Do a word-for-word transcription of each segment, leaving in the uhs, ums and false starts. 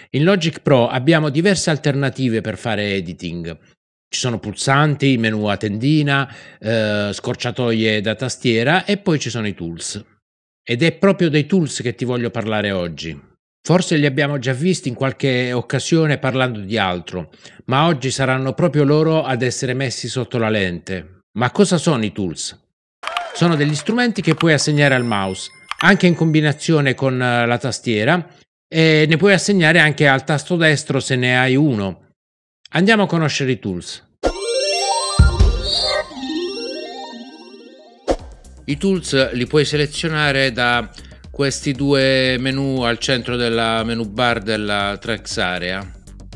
In Logic Pro abbiamo diverse alternative per fare editing. Ci sono pulsanti, menu a tendina, eh, scorciatoie da tastiera e poi ci sono i tools. Ed è proprio dei tools che ti voglio parlare oggi. Forse li abbiamo già visti in qualche occasione parlando di altro, ma oggi saranno proprio loro ad essere messi sotto la lente. Ma cosa sono i tools? Sono degli strumenti che puoi assegnare al mouse, anche in combinazione con la tastiera, e ne puoi assegnare anche al tasto destro se ne hai uno. Andiamo a conoscere i tools. I tools li puoi selezionare da questi due menu al centro della menu bar della Tracks Area,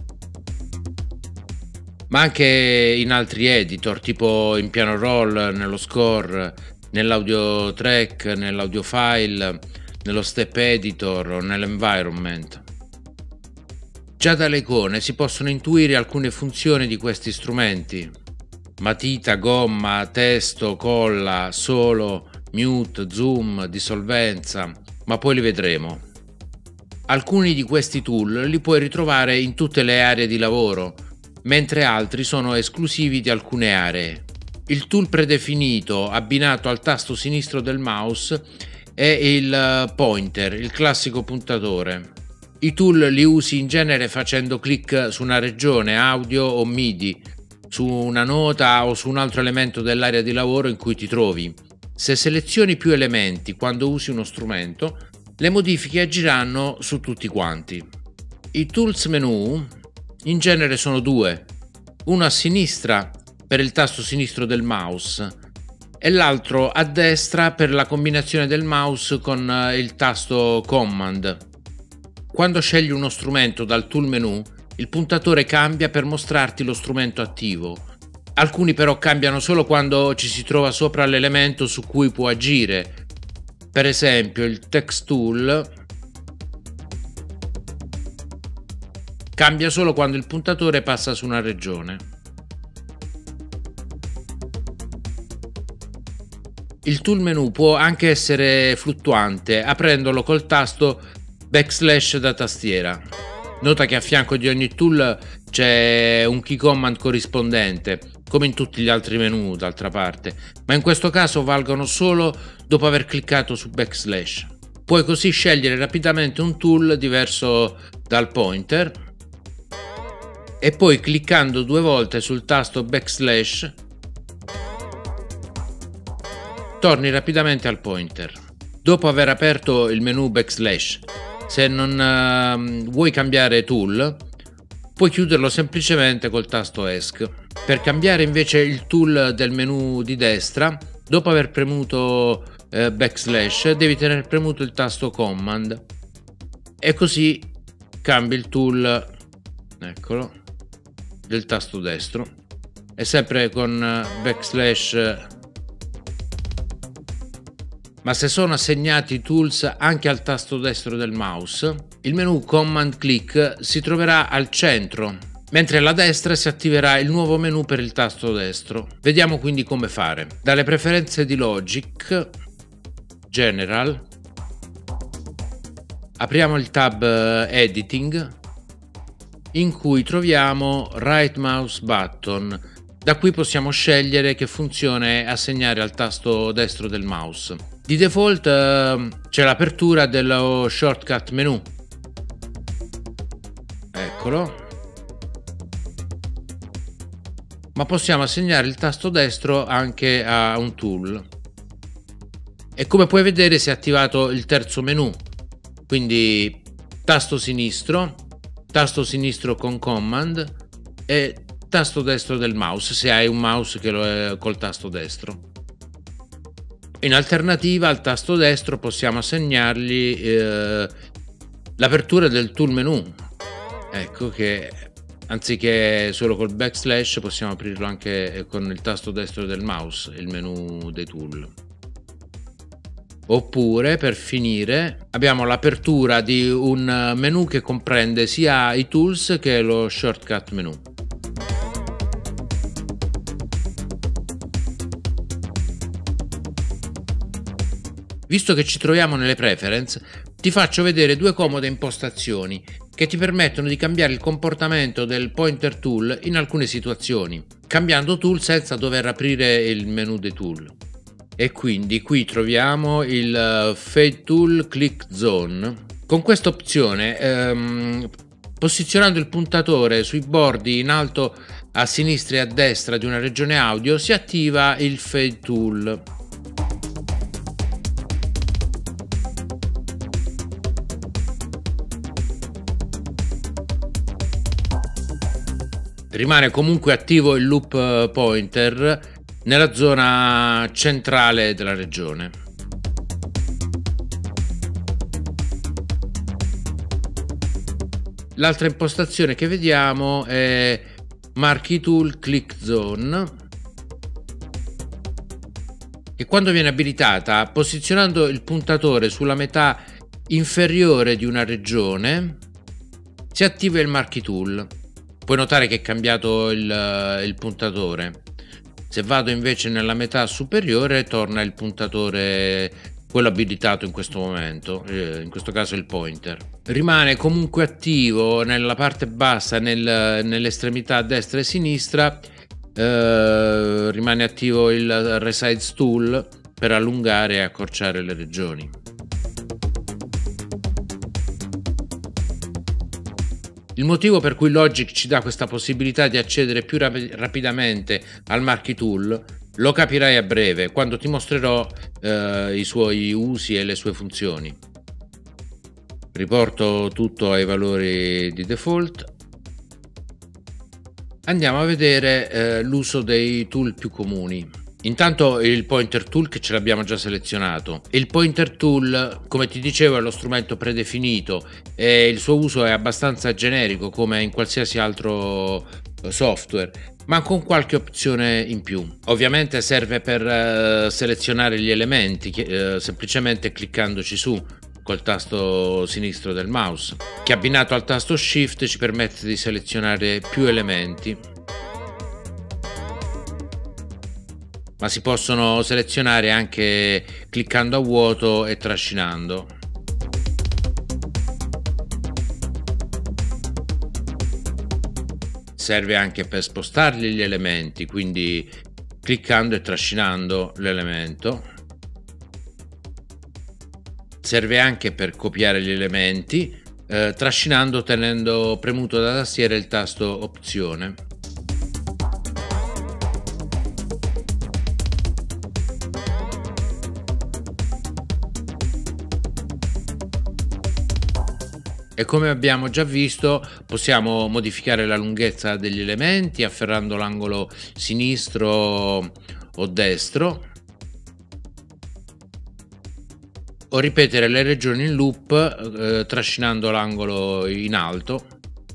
ma anche in altri editor, tipo in piano roll, nello score, nell'audio track, nell'audio file, nello step editor o nell'environment. Già dalle icone si possono intuire alcune funzioni di questi strumenti: matita, gomma, testo, colla, solo, mute, zoom, dissolvenza, ma poi li vedremo. Alcuni di questi tool li puoi ritrovare in tutte le aree di lavoro, mentre altri sono esclusivi di alcune aree. Il tool predefinito abbinato al tasto sinistro del mouse è il pointer, il classico puntatore. I tool li usi in genere facendo clic su una regione audio o MIDI, su una nota o su un altro elemento dell'area di lavoro in cui ti trovi. Se selezioni più elementi quando usi uno strumento, le modifiche agiranno su tutti quanti. I tools menu in genere sono due, uno a sinistra per il tasto sinistro del mouse e l'altro a destra per la combinazione del mouse con il tasto Command. Quando scegli uno strumento dal tool menu, il puntatore cambia per mostrarti lo strumento attivo. Alcuni però cambiano solo quando ci si trova sopra l'elemento su cui può agire. Per esempio il Text Tool cambia solo quando il puntatore passa su una regione. Il tool menu può anche essere fluttuante, aprendolo col tasto backslash da tastiera. Nota che a fianco di ogni tool c'è un key command corrispondente, come in tutti gli altri menu d'altra parte, ma in questo caso valgono solo dopo aver cliccato su backslash. Puoi così scegliere rapidamente un tool diverso dal pointer e poi cliccando due volte sul tasto backslash torni rapidamente al pointer. Dopo aver aperto il menu backslash, se non uh, vuoi cambiare tool, puoi chiuderlo semplicemente col tasto esc. Per cambiare invece il tool del menu di destra, dopo aver premuto uh, backslash, devi tenere premuto il tasto command e così cambi il tool, eccolo, del tasto destro, e sempre con uh, backslash. Ma se sono assegnati i tools anche al tasto destro del mouse, il menu Command Click si troverà al centro, mentre alla destra si attiverà il nuovo menu per il tasto destro. Vediamo quindi come fare. Dalle preferenze di Logic, General, apriamo il tab Editing, in cui troviamo Right Mouse Button. Da qui possiamo scegliere che funzione assegnare al tasto destro del mouse. Di default eh, c'è l'apertura dello shortcut menu, eccolo, ma possiamo assegnare il tasto destro anche a un tool e come puoi vedere si è attivato il terzo menu, quindi tasto sinistro, tasto sinistro con command e tasto destro del mouse se hai un mouse che lo è col tasto destro. In alternativa al tasto destro possiamo assegnargli eh, l'apertura del tool menu, ecco che anziché solo col backslash possiamo aprirlo anche con il tasto destro del mouse, il menu dei tool. Oppure, per finire, abbiamo l'apertura di un menu che comprende sia i tools che lo shortcut menu. Visto che ci troviamo nelle preference, ti faccio vedere due comode impostazioni che ti permettono di cambiare il comportamento del pointer tool in alcune situazioni, cambiando tool senza dover aprire il menu dei tool. E quindi qui troviamo il Fade Tool Click Zone. Con questa opzione, ehm, posizionando il puntatore sui bordi in alto a sinistra e a destra di una regione audio, si attiva il Fade Tool. Rimane comunque attivo il loop pointer nella zona centrale della regione. L'altra impostazione che vediamo è Marquee Tool Click Zone, e quando viene abilitata, posizionando il puntatore sulla metà inferiore di una regione, si attiva il Marquee Tool. Puoi notare che è cambiato il, il puntatore. Se vado invece nella metà superiore, torna il puntatore, quello abilitato in questo momento, eh, in questo caso il pointer. Rimane comunque attivo nella parte bassa, nel, nell'estremità destra e sinistra, eh, rimane attivo il Resize Tool per allungare e accorciare le regioni. Il motivo per cui Logic ci dà questa possibilità di accedere più rap- rapidamente al Marquee Tool lo capirai a breve, quando ti mostrerò eh, i suoi usi e le sue funzioni. Riporto tutto ai valori di default. Andiamo a vedere eh, l'uso dei tool più comuni. Intanto il pointer tool, che ce l'abbiamo già selezionato. Il pointer tool, come ti dicevo, è lo strumento predefinito e il suo uso è abbastanza generico come in qualsiasi altro software, ma con qualche opzione in più. Ovviamente serve per uh, selezionare gli elementi, uh, semplicemente cliccandoci su col tasto sinistro del mouse, che abbinato al tasto Shift ci permette di selezionare più elementi. Ma si possono selezionare anche cliccando a vuoto e trascinando. Serve anche per spostarli gli elementi, quindi cliccando e trascinando l'elemento. Serve anche per copiare gli elementi, eh, trascinando tenendo premuto da tastiera il tasto opzione. E come abbiamo già visto, possiamo modificare la lunghezza degli elementi afferrando l'angolo sinistro o destro, o ripetere le regioni in loop eh, trascinando l'angolo in alto.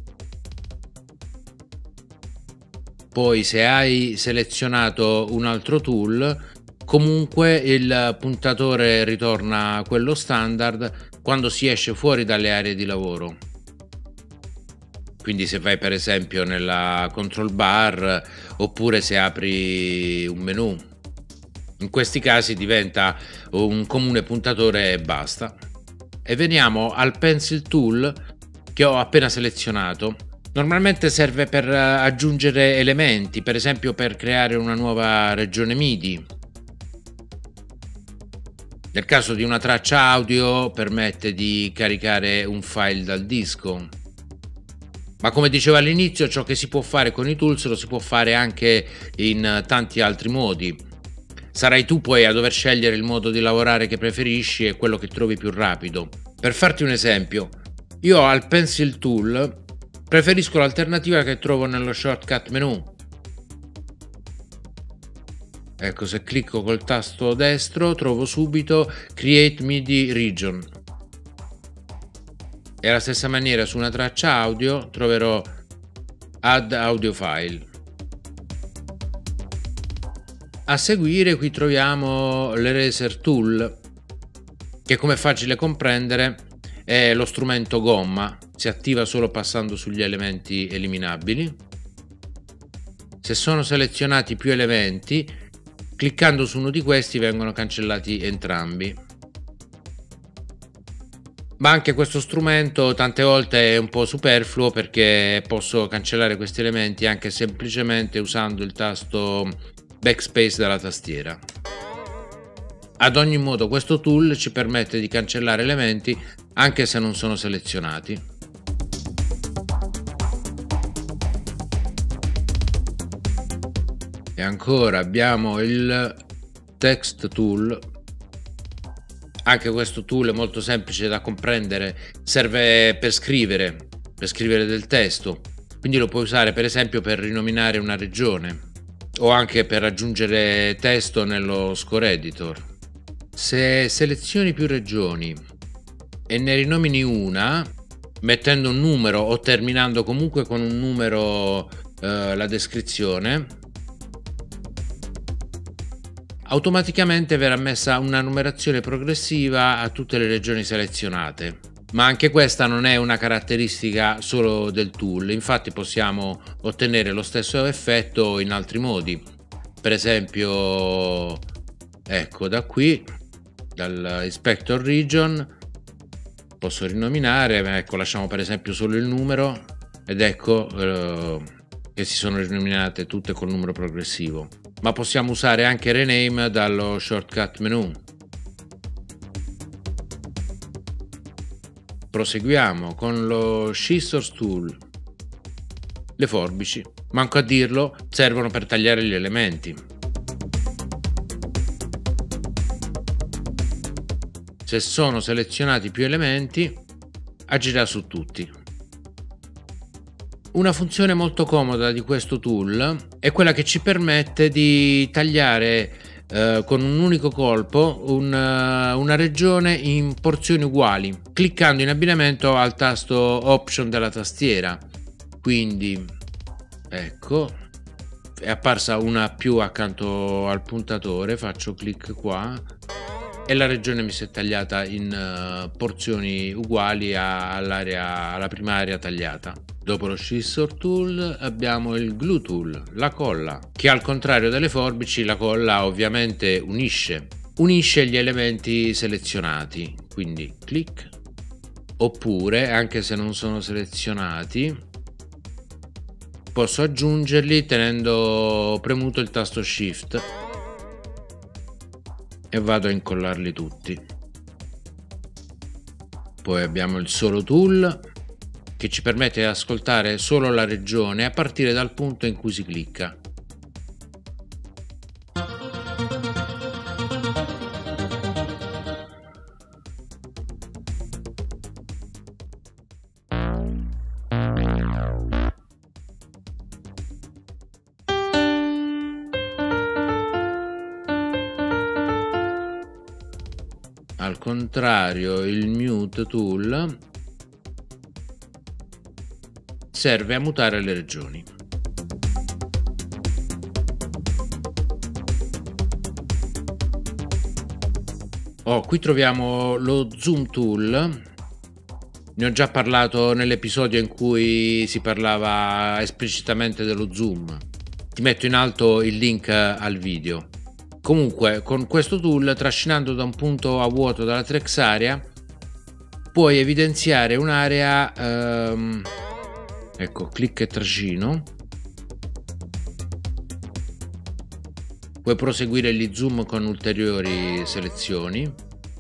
Poi, se hai selezionato un altro tool, comunque il puntatore ritorna a quello standard quando si esce fuori dalle aree di lavoro. Quindi se vai per esempio nella control bar oppure se apri un menu, in questi casi diventa un comune puntatore e basta. E veniamo al pencil tool che ho appena selezionato. Normalmente serve per aggiungere elementi, per esempio per creare una nuova regione MIDI. Nel caso di una traccia audio permette di caricare un file dal disco. Ma come dicevo all'inizio, ciò che si può fare con i tools lo si può fare anche in tanti altri modi. Sarai tu poi a dover scegliere il modo di lavorare che preferisci e quello che trovi più rapido. Per farti un esempio, io al pencil tool preferisco l'alternativa che trovo nello shortcut menu. Ecco, se clicco col tasto destro trovo subito Create MIDI Region. E alla stessa maniera su una traccia audio troverò Add Audio File. A seguire qui troviamo l'Eraser Tool, che come è facile comprendere è lo strumento gomma, si attiva solo passando sugli elementi eliminabili. Se sono selezionati più elementi, cliccando su uno di questi vengono cancellati entrambi. Ma anche questo strumento tante volte è un po' superfluo, perché posso cancellare questi elementi anche semplicemente usando il tasto backspace dalla tastiera. Ad ogni modo questo tool ci permette di cancellare elementi anche se non sono selezionati. E ancora abbiamo il text tool. Anche questo tool è molto semplice da comprendere, serve per scrivere, per scrivere del testo, quindi lo puoi usare per esempio per rinominare una regione o anche per aggiungere testo nello score editor. Se selezioni più regioni e ne rinomini una, mettendo un numero o terminando comunque con un numero eh, la descrizione, automaticamente verrà messa una numerazione progressiva a tutte le regioni selezionate. Ma anche questa non è una caratteristica solo del tool, infatti possiamo ottenere lo stesso effetto in altri modi. Per esempio, ecco, da qui, dal Inspector Region, posso rinominare, ecco, lasciamo per esempio solo il numero ed ecco eh, che si sono rinominate tutte col numero progressivo. Ma possiamo usare anche rename dallo shortcut menu. Proseguiamo con lo Scissors tool. Le forbici, manco a dirlo, servono per tagliare gli elementi. Se sono selezionati più elementi, agirà su tutti. Una funzione molto comoda di questo tool è quella che ci permette di tagliare eh, con un unico colpo un, uh, una regione in porzioni uguali, cliccando in abbinamento al tasto Option della tastiera. Quindi, ecco, è apparsa una più accanto al puntatore, faccio clic qua e la regione mi si è tagliata in uh, porzioni uguali all'area, alla prima area tagliata. Dopo lo Scissor tool abbiamo il Glue tool, la colla, che al contrario delle forbici la colla ovviamente unisce, unisce gli elementi selezionati, quindi clic, oppure anche se non sono selezionati posso aggiungerli tenendo premuto il tasto Shift e vado a incollarli tutti. Poi abbiamo il Solo tool, che ci permette di ascoltare solo la regione a partire dal punto in cui si clicca. Al contrario, il Mute tool serve a mutare le regioni. Oh, qui troviamo lo Zoom tool. Ne ho già parlato nell'episodio in cui si parlava esplicitamente dello zoom. Ti metto in alto il link al video. Comunque, con questo tool, trascinando da un punto a vuoto dalla Trex area, puoi evidenziare un'area. Ehm, ecco, clicca e trascino. Puoi proseguire gli zoom con ulteriori selezioni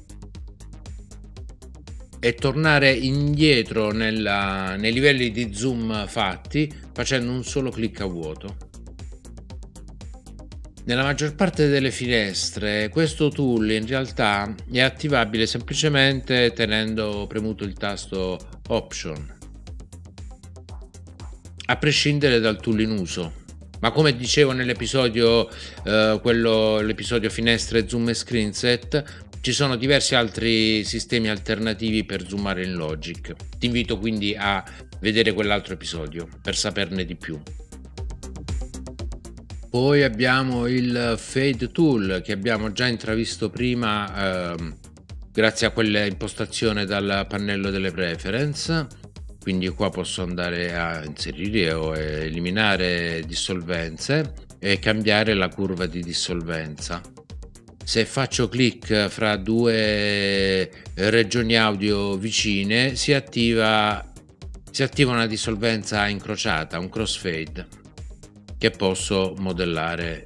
e tornare indietro nella, nei livelli di zoom fatti facendo un solo clic a vuoto. Nella maggior parte delle finestre questo tool in realtà è attivabile semplicemente tenendo premuto il tasto Option, a prescindere dal tool in uso. Ma come dicevo nell'episodio eh, quello l'episodio finestre, zoom e screen set, ci sono diversi altri sistemi alternativi per zoomare in Logic. Ti invito quindi a vedere quell'altro episodio per saperne di più. Poi abbiamo il Fade tool che abbiamo già intravisto prima eh, grazie a quella impostazione dal pannello delle preference. Quindi qua posso andare a inserire o eliminare dissolvenze e cambiare la curva di dissolvenza. Se faccio clic fra due regioni audio vicine si attiva si attiva una dissolvenza incrociata, un crossfade, che posso modellare.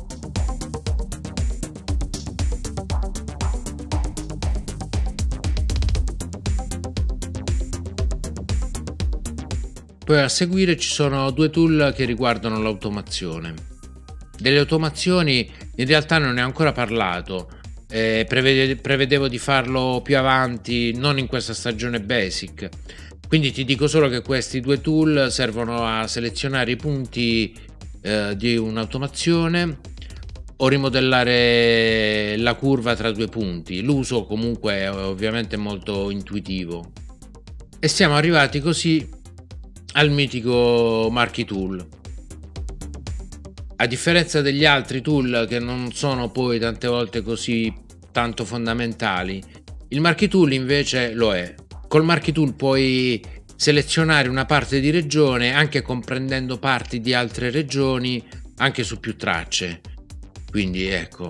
Poi a seguire ci sono due tool che riguardano l'automazione. Delle automazioni in realtà non ne ho ancora parlato, eh, prevede- prevedevo di farlo più avanti, non in questa stagione basic. Quindi ti dico solo che questi due tool servono a selezionare i punti eh, di un'automazione o rimodellare la curva tra due punti. L'uso comunque è ovviamente molto intuitivo. E siamo arrivati così al mitico Marquee Tool. A differenza degli altri tool che non sono poi tante volte così tanto fondamentali, il Marquee Tool invece lo è. Col Marquee Tool puoi selezionare una parte di regione anche comprendendo parti di altre regioni anche su più tracce. Quindi ecco.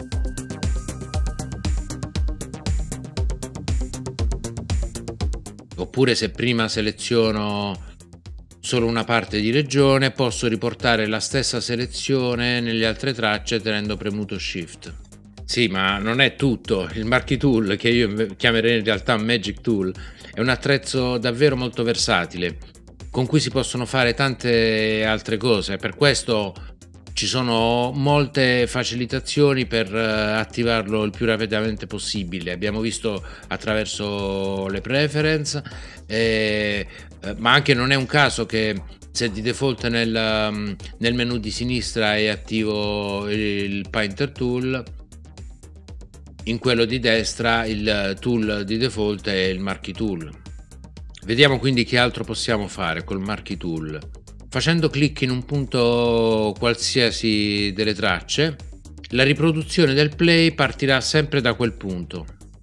Oppure se prima seleziono solo una parte di regione, posso riportare la stessa selezione nelle altre tracce tenendo premuto Shift. Sì, ma non è tutto. Il Marquee Tool, che io chiamerei in realtà Magic Tool, è un attrezzo davvero molto versatile, con cui si possono fare tante altre cose. Per questo ci sono molte facilitazioni per attivarlo il più rapidamente possibile. Abbiamo visto attraverso le preference, eh, ma anche non è un caso che se di default nel, nel menu di sinistra è attivo il Painter Tool, in quello di destra il tool di default è il Marquee Tool. Vediamo quindi che altro possiamo fare col Marquee Tool. Facendo clic in un punto qualsiasi delle tracce, la riproduzione del play partirà sempre da quel punto.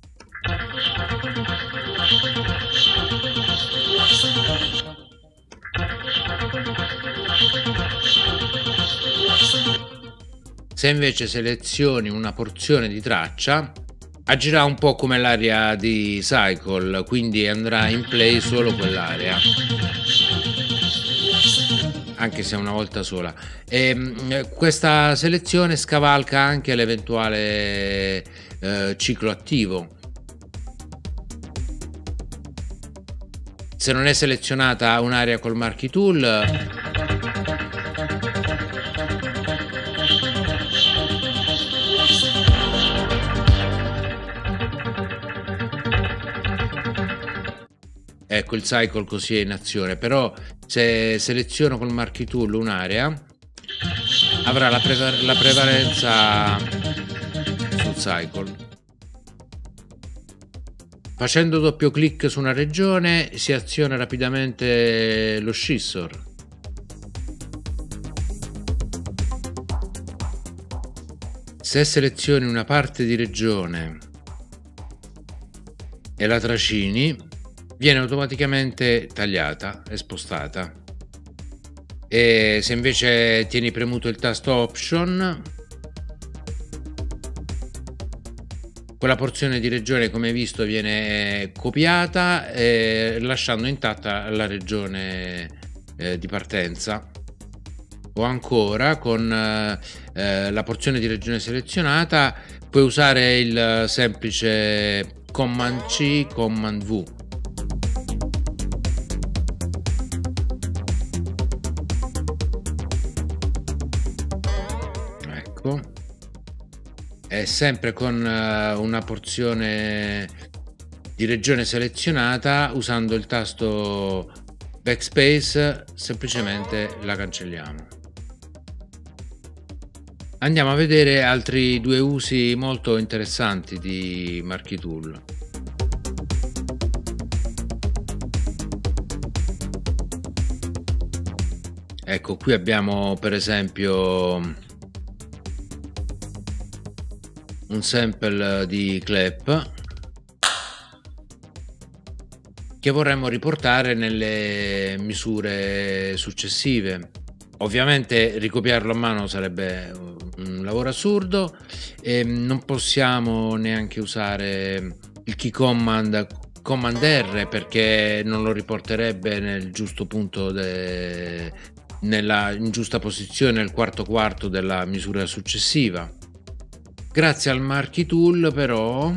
Se invece selezioni una porzione di traccia, agirà un po' come l'area di cycle, quindi andrà in play solo quell'area, anche se una volta sola. E questa selezione scavalca anche l'eventuale eh, ciclo attivo. Se non è selezionata un'area col Marquee Tool, ecco il cycle così è in azione, però se seleziono col Marquee Tool un'area avrà la, prevar- la prevalenza sul cycle. Facendo doppio clic su una regione si aziona rapidamente lo scissor. Se selezioni una parte di regione e la trascini, viene automaticamente tagliata e spostata. E se invece tieni premuto il tasto Option, quella porzione di regione, come visto, viene copiata eh, lasciando intatta la regione eh, di partenza. O ancora con eh, la porzione di regione selezionata puoi usare il semplice Command C, Command V. Ecco. È sempre con uh, una porzione di regione selezionata, usando il tasto Backspace semplicemente la cancelliamo. Andiamo a vedere altri due usi molto interessanti di Marquee Tool. Ecco, qui abbiamo per esempio un sample di clap che vorremmo riportare nelle misure successive. Ovviamente ricopiarlo a mano sarebbe un lavoro assurdo. E non possiamo neanche usare il key command Command R perché non lo riporterebbe nel giusto punto de... nella in giusta posizione nel quarto quarto della misura successiva. Grazie al Marquee Tool però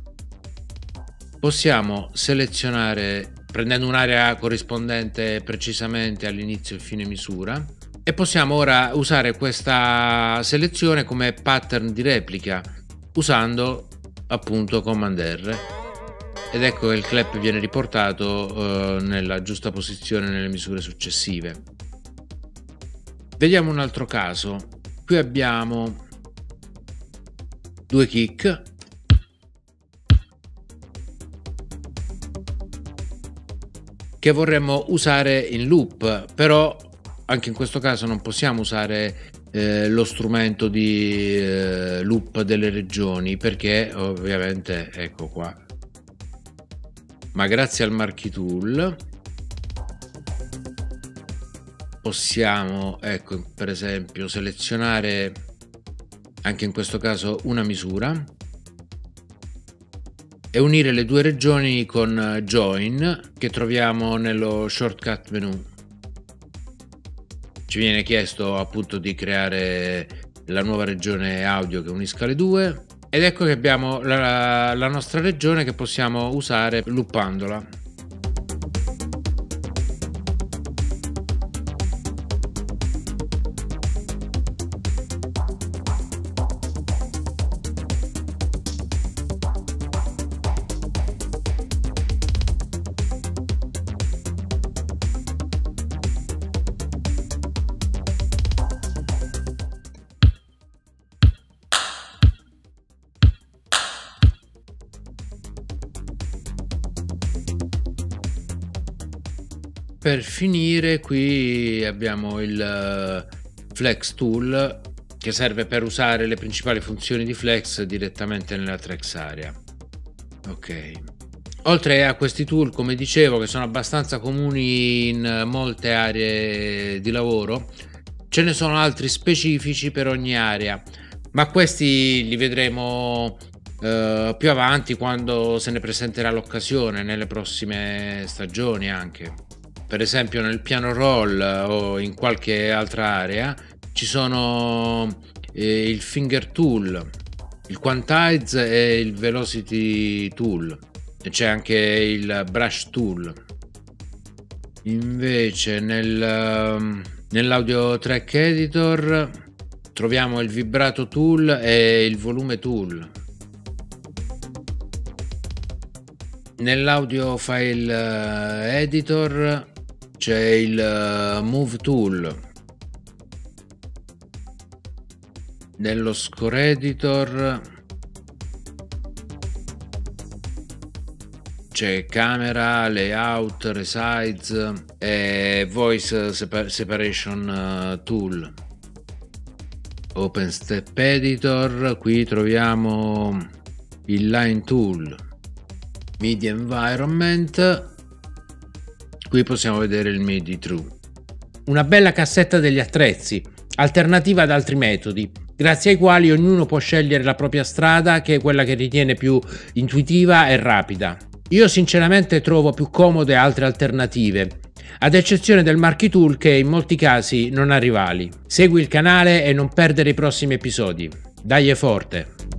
possiamo selezionare prendendo un'area corrispondente precisamente all'inizio e fine misura, e possiamo ora usare questa selezione come pattern di replica usando appunto Command R, ed ecco che il clap viene riportato eh, nella giusta posizione nelle misure successive. Vediamo un altro caso. Qui abbiamo due kick che vorremmo usare in loop, però anche in questo caso non possiamo usare eh, lo strumento di eh, loop delle regioni perché ovviamente ecco qua, ma grazie al Marquee Tool possiamo, ecco, per esempio selezionare anche in questo caso una misura e unire le due regioni con Join che troviamo nello shortcut menu. Ci viene chiesto appunto di creare la nuova regione audio che unisca le due, ed ecco che abbiamo la, la nostra regione che possiamo usare loopandola. Per finire qui abbiamo il Flex Tool che serve per usare le principali funzioni di Flex direttamente nella Tracks area. Ok. Oltre a questi tool, come dicevo, che sono abbastanza comuni in molte aree di lavoro, ce ne sono altri specifici per ogni area, ma questi li vedremo eh, più avanti quando se ne presenterà l'occasione, nelle prossime stagioni anche. Per esempio nel piano roll o in qualche altra area ci sono eh, il finger tool, il quantize e il velocity tool, e c'è anche il brush tool. Invece nel, nell'audio track editor troviamo il vibrato tool e il volume tool. Nell'audio file editor c'è il move tool. Nello score editor c'è camera, layout, resize e voice separation tool. Open step editor, qui troviamo il line tool. Media environment, qui possiamo vedere il midi true. Una bella cassetta degli attrezzi, alternativa ad altri metodi, grazie ai quali ognuno può scegliere la propria strada, che è quella che ritiene più intuitiva e rapida. Io sinceramente trovo più comode altre alternative, ad eccezione del Marquee Tool che in molti casi non ha rivali. Segui il canale e non perdere i prossimi episodi. Dai forte!